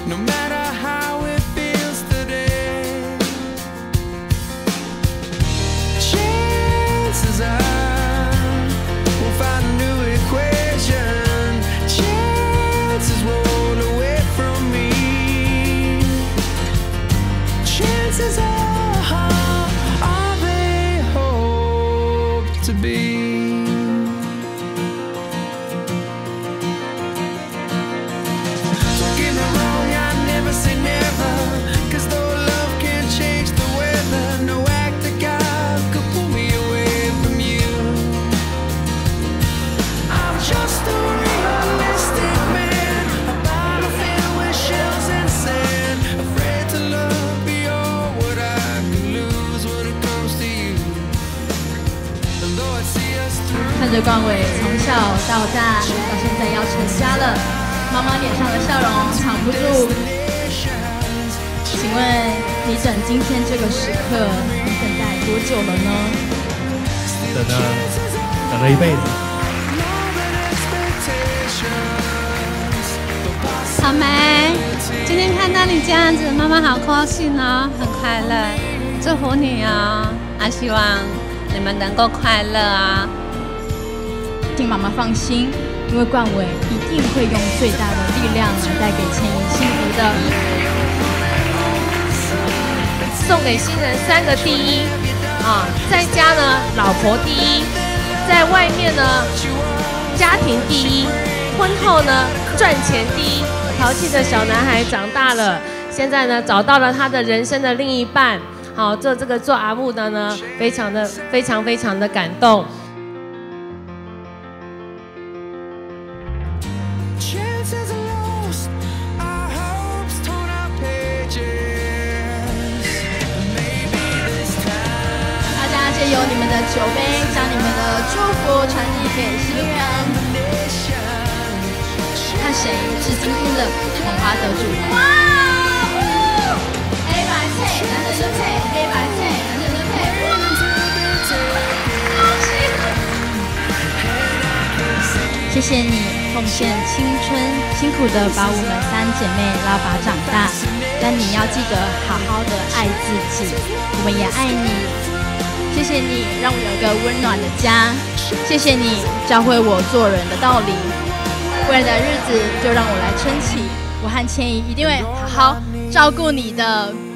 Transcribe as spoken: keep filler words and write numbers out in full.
no matter how it feels today. Chances are we'll find a new equation. Chances roll away from me. Chances are all they hope to be. Say never, cause though love can't change the weather, no act of God could pull me away from you. I'm just a realistic man, a bottle filled with shells and sand, afraid to love beyond what I can lose when it comes to you. And though I see us through. 看着冠伟从小到大，到现在要成家了，妈妈脸上的笑容藏不住。 请问你等今天这个时刻，你等待多久了呢？ 等了，等了一辈子。 草莓，今天看到你这样子，妈妈好高兴哦，很快乐，祝福你哦，啊，希望你们能够快乐啊。 请妈妈放心，因为冠伟一定会用最大的力量来带给千怡幸福的。 送给新人三个第一啊，在家呢老婆第一，在外面呢家庭第一，婚后呢赚钱第一。淘气的小男孩长大了，现在呢找到了他的人生的另一半。好，做这个做阿木的呢，非常的非常非常的感动。 借由你们的酒杯，将你们的祝福传递给新人。看谁是今天的红花得主。哇！黑白配，男生就配；黑白配，男生就配。哇！恭喜！谢谢你奉献青春，辛苦的把我们三姐妹拉拔长大。但你要记得好好的爱自己，我们也爱你。 谢谢你让我有一个温暖的家，谢谢你教会我做人的道理。未来的日子就让我来撑起，我和千怡一定会好好照顾你的。